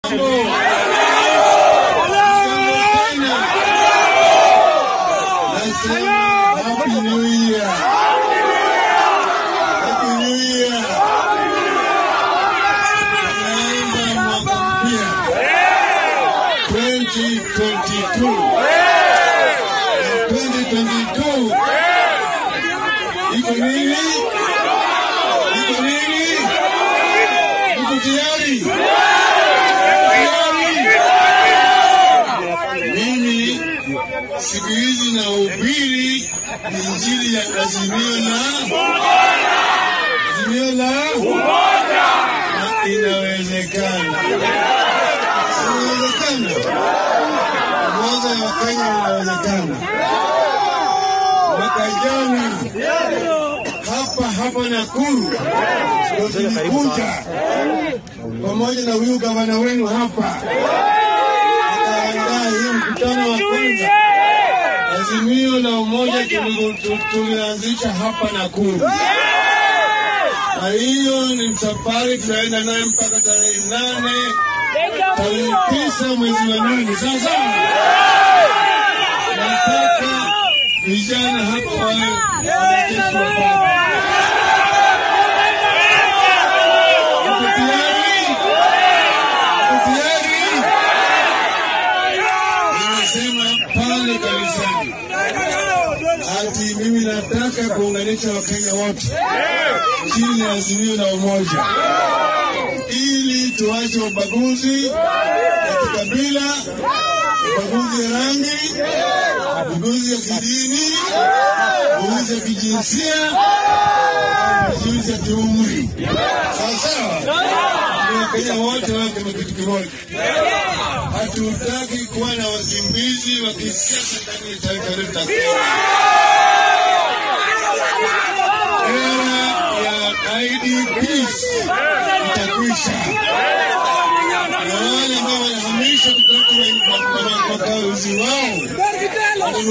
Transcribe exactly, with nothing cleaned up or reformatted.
Happy New Year. Happy New Year. twenty twenty-two. twenty twenty-two. Iko nini? Iko nini? Iko tayari? Mimi siku hizi na ubiri injili ya Azimio la Azimio la na inawezekana. Inawezekana. Mwanzo wa Kenya inawezekana. Mwaka jana hapa hapa Nakuru tulikuja pamoja na huyu gavana wenu hapa. Akaandaa hii mkutano wa kwanza Azimio la Umoja tulianzisha hapa Nakuru. Na hiyo ni safari tunaenda naye mpaka tarehe nane tarehe tisa mwezi wa nane. Sasa nataka vijana hapa wawe wanajeshi wa baba. Uko tayari? Uko tayari? Ninasema pale kanisani ati mimi nataka kuunganisha Wakenya wote chini ya Azimio la Umoja ili tuache ubaguzi ya kikabila, ubaguzi ya rangi, ubaguzi ya kidini, ubaguzi ya kijinsia, ubaguzi ya kiumri. Sawa? Wakenya wote wako na kitu kimoja. Hatutaki kuwa na wakimbizi wa kisiasa ndani ya taifa letu la Kenya. Era ya I D Ps itakwisha. Na wale ambao wanahamisha kutoka makao wao